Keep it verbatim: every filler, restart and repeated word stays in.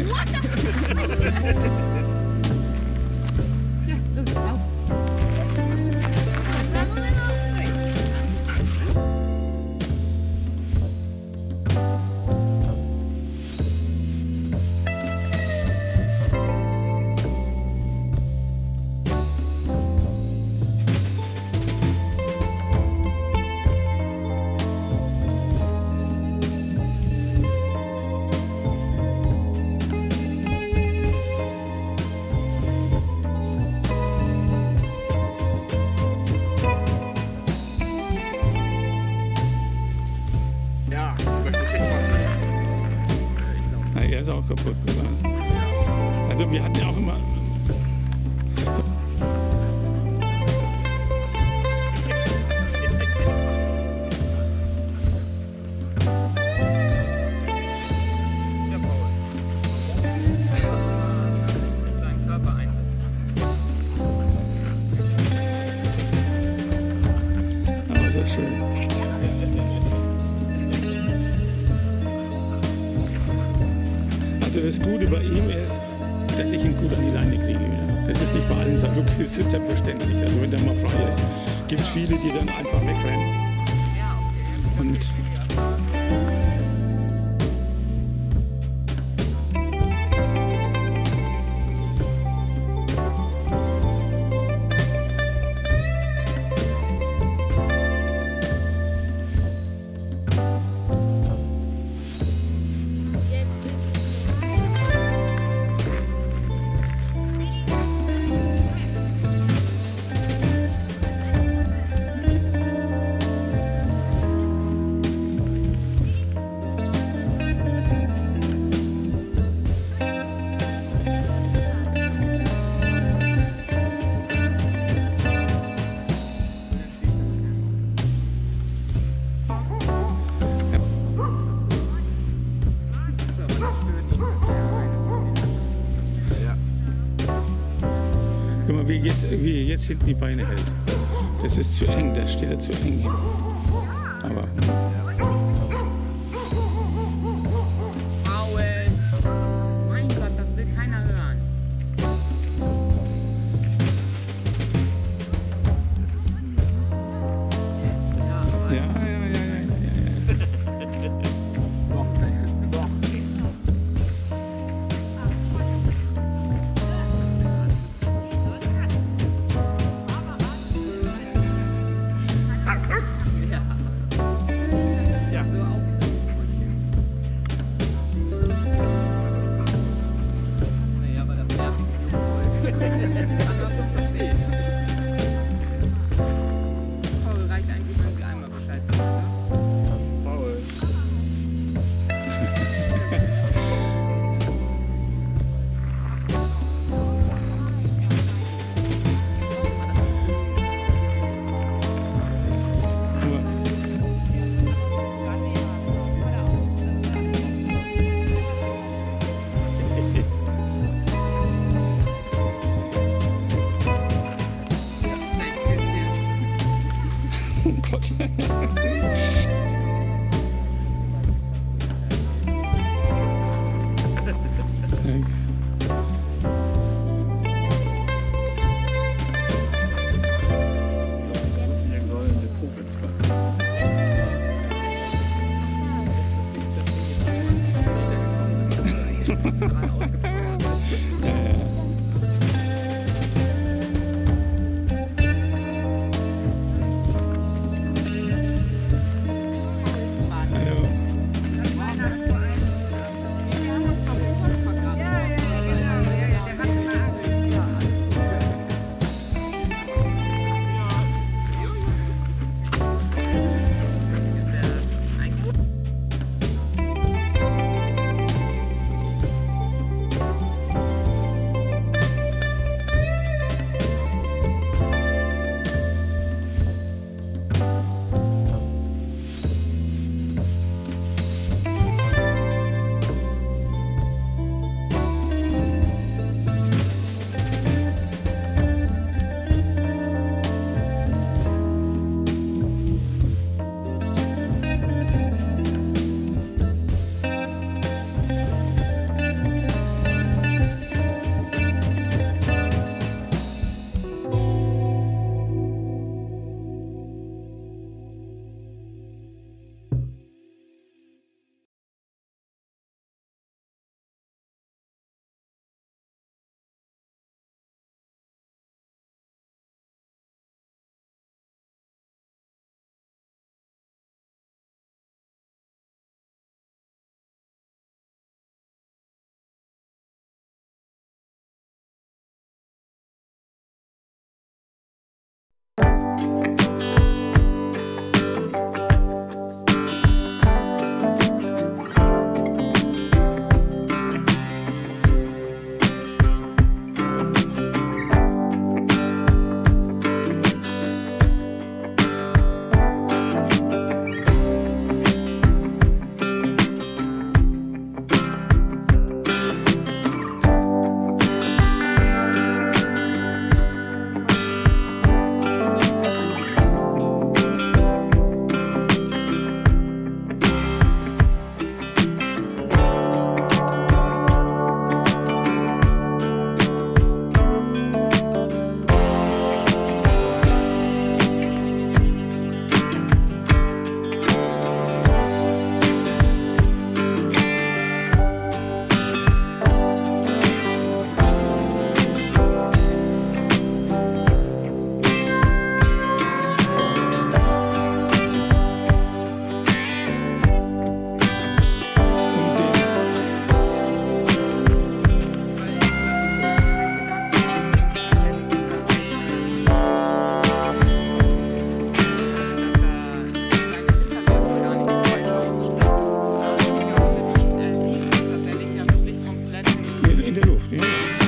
Auch kaputt gegangen. Also wir hatten ja auch immer seinen Körper ein. Aber sehr schön. Also das Gute bei ihm ist, dass ich ihn gut an die Leine kriege wieder. Das ist nicht bei allen Salukis, das ist selbstverständlich. Also wenn der mal frei ist, gibt es viele, die dann einfach wegrennen. Und guck mal, wie jetzt, wie jetzt hinten die Beine hält. Das ist zu eng, da steht er zu eng hin. Aber Mein Gott, das will keiner hören. ja, ja, ja, ja, ja, ja. Doch, doch. Ja. So auch. Nee, aber das nervt mich voll. Kann man gut verstehen. Paul, reicht eigentlich, wenn Sie einmal Bescheid sagen, oder? Paul. Oh Gott. Der goldene Popelkopf. In der Luft, ja.